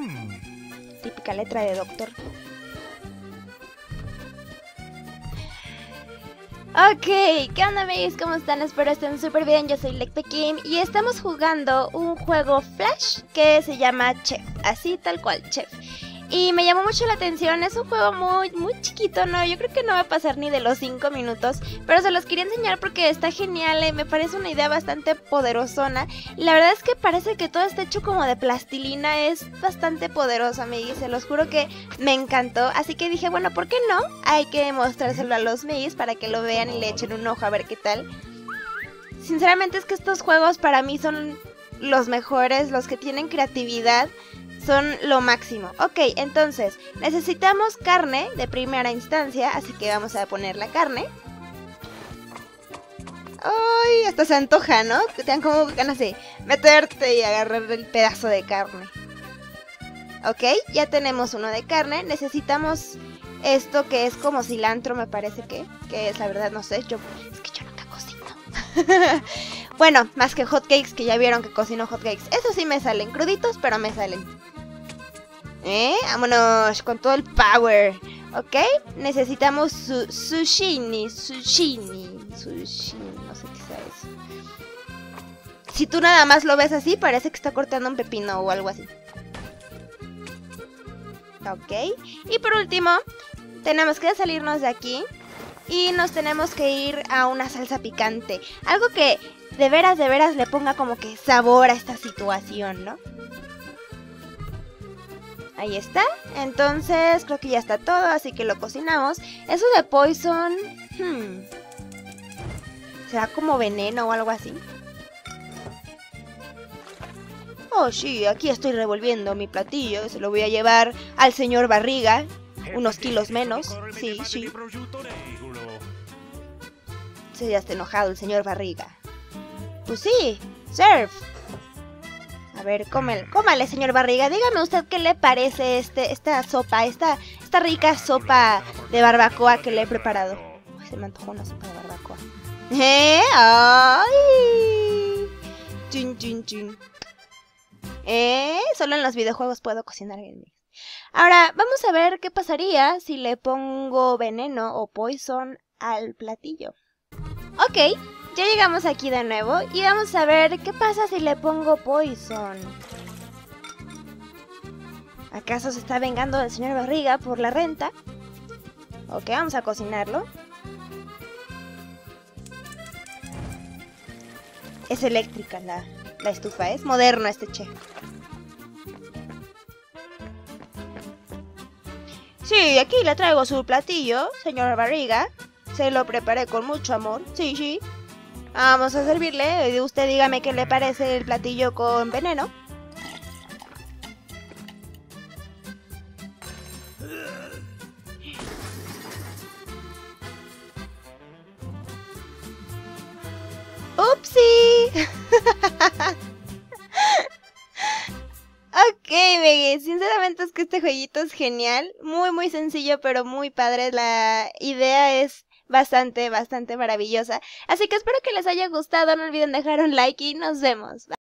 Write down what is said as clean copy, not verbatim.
Típica letra de doctor. Ok, ¿qué onda amigos? ¿Cómo están? Espero estén súper bien, yo soy Lecpekim y estamos jugando un juego Flash que se llama Chef, así tal cual, Chef. Y me llamó mucho la atención, es un juego muy chiquito, ¿no? Yo creo que no va a pasar ni de los 5 minutos, pero se los quería enseñar porque está genial, me parece una idea bastante poderosona. Y la verdad es que parece que todo está hecho como de plastilina, es bastante poderoso, amiguis, se los juro que me encantó. Así que dije, bueno, ¿por qué no? Hay que mostrárselo a los amiguis para que lo vean y le echen un ojo a ver qué tal. Sinceramente es que estos juegos para mí son los mejores, los que tienen creatividad. Son lo máximo. Ok, entonces necesitamos carne de primera instancia, así que vamos a poner la carne. Ay, hasta se antoja, ¿no? Que te dan como ganas de meterte y agarrar el pedazo de carne. Ok, ya tenemos uno de carne. Necesitamos esto que es como cilantro, me parece que es, la verdad no sé. Es que yo nunca cocino. Bueno, más que hotcakes, que ya vieron que cocino hotcakes. Eso sí me salen cruditos, pero me salen. Vámonos con todo el power. Ok, necesitamos sushini, no sé qué sea eso. Si tú nada más lo ves así, parece que está cortando un pepino o algo así. Ok, y por último, tenemos que salirnos de aquí y nos tenemos que ir a una salsa picante. Algo que de veras le ponga como que sabor a esta situación, ¿no? Ahí está, entonces creo que ya está todo, así que lo cocinamos. Eso de poison, ¿será como veneno o algo así? Oh sí, aquí estoy revolviendo mi platillo, se lo voy a llevar al señor Barriga, unos kilos menos, sí. Sí, ya está enojado el señor Barriga. Pues sí, serve. A ver, cómale, señor Barriga. Dígame usted qué le parece esta sopa, esta rica sopa de barbacoa que le he preparado. Uy, se me antojó una sopa de barbacoa. ¡Ay! Chun. Solo en los videojuegos puedo cocinar bien. Ahora, vamos a ver qué pasaría si le pongo veneno o poison al platillo. Ok, ya llegamos aquí de nuevo y vamos a ver qué pasa si le pongo poison. ¿Acaso se está vengando del señor Barriga por la renta? Ok, vamos a cocinarlo. Es eléctrica la estufa, es moderno este chef. Sí, aquí le traigo su platillo, señor Barriga. Se lo preparé con mucho amor, sí. Vamos a servirle, usted dígame qué le parece el platillo con veneno. ¡Upsi! Ok, Meggy, sinceramente es que este jueguito es genial, muy sencillo pero muy padre, la idea es bastante maravillosa, así que espero que les haya gustado, no olviden dejar un like y nos vemos.